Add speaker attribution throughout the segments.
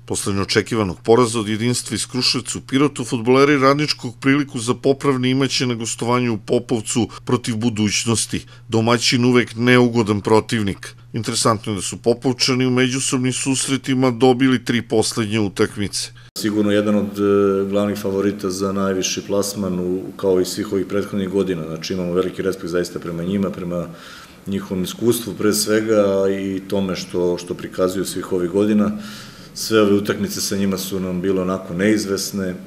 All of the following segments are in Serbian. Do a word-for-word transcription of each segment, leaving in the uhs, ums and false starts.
Speaker 1: Posle neočekivanog poraza od Jedinstva iz Kruševca u Pirotu, fudbaleri Radničkog priliku za popravni imaće na gostovanju u Popovcu protiv Budućnosti. Domaćin uvek neugodan protivnik. Interesantno je da su Popovčani u međusobnim susretima dobili tri poslednje utakmice.
Speaker 2: Sigurno jedan od glavnih favorita za najviši plasman, kao i svih ovih prethodnih godina. Znači imamo veliki respekt zaista prema njima, prema njihovom iskustvu pre svega i tome što, što prikazuju svih ovih godina. Sve ove utakmice sa njima su nam bile onako neizvesne. E,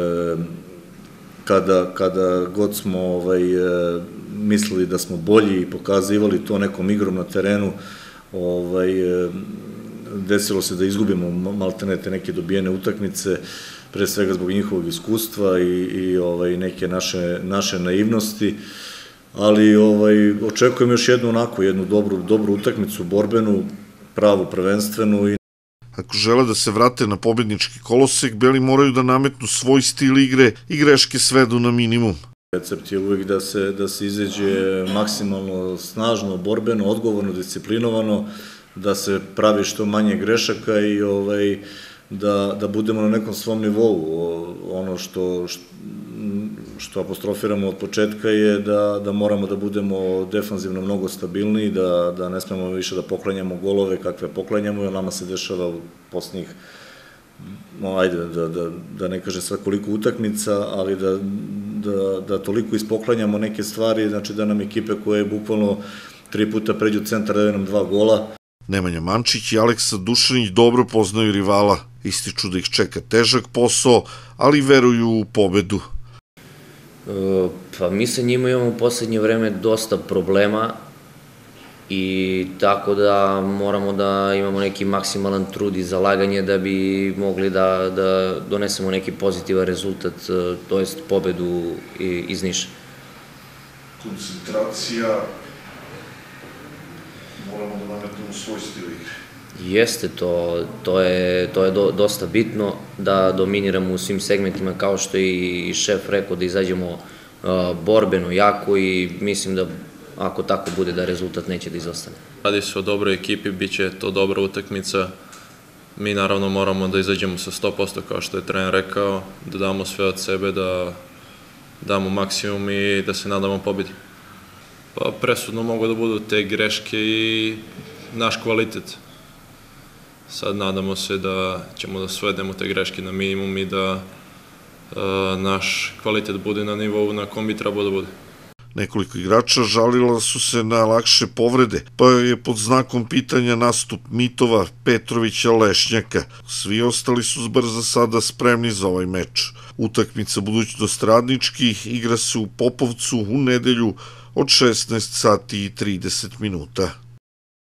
Speaker 2: kada, kada god smo ovaj, e, mislili da smo bolji i pokazivali to nekom igrom na terenu, ovaj, e, desilo se da izgubimo maltenete neke dobijene utakmice, pre svega zbog njihovog iskustva i, i ovaj, neke naše, naše naivnosti. Ali ovaj, očekujem još jednu onako, jednu dobru, dobru utakmicu, borbenu, pravu, prvenstvenu. I
Speaker 1: ako žele da se vrate na pobednički kolosek, Beli moraju da nametnu svoj stil igre i greške svedu na minimum.
Speaker 2: Recept je uvek da se, da se izađe maksimalno snažno, borbeno, odgovorno, disciplinovano, da se pravi što manje grešaka i ovaj, da, da budemo na nekom svom nivou. Ono što, što apostrofiramo od početka je da, da moramo da budemo defanzivno mnogo stabilniji, da, da ne smemo više da poklanjamo golove kakve poklanjamo, jer nama se dešava u posljednjih, no, ajde, da, da, da ne kaže sad koliko utakmica, ali da, da, da toliko ispoklanjamo neke stvari, znači da nam ekipe koje bukvalno tri puta pređu centar daju nam dva gola.
Speaker 1: Nemanja Mančić i Aleksa Dušanić dobro poznaju rivala, ističu da ih čeka težak posao, ali veruju u pobedu.
Speaker 3: E, pa mi sa njima imamo u poslednje vreme dosta problema i tako da moramo da imamo neki maksimalan trud i zalaganje da bi mogli da, da donesemo neki pozitivan rezultat, to jest pobedu iz Niša.
Speaker 1: Koncentracija, moramo da nametnemo svoj stil igre.
Speaker 3: Jeste, to, to je, to je do, dosta bitno da dominiramo u svim segmentima, kao što je i šef rekao, da izađemo uh, borbeno, jako, i mislim da ako tako bude da rezultat neće da izostane.
Speaker 4: Radi se o dobroj ekipi, bit će to dobra utakmica. Mi naravno moramo da izađemo sa sto posto kao što je trener rekao, da damo sve od sebe, da damo maksimum i da se nadamo pobedi. Pa presudno mogu da budu te greške i naš kvalitet. Sad nadamo se da ćemo da svedemo te greške na minimum i da uh, naš kvalitet bude na nivou na kom bi trebao da bude.
Speaker 1: Nekoliko igrača žalila su se na lakše povrede, pa je pod znakom pitanja nastup Mitova, Petrovića, Lešnjaka. Svi ostali su bar za sada spremni za ovaj meč. Utakmica Budućnost Radnički igra se u Popovcu u nedelju od šesnaest sati i trideset minuta.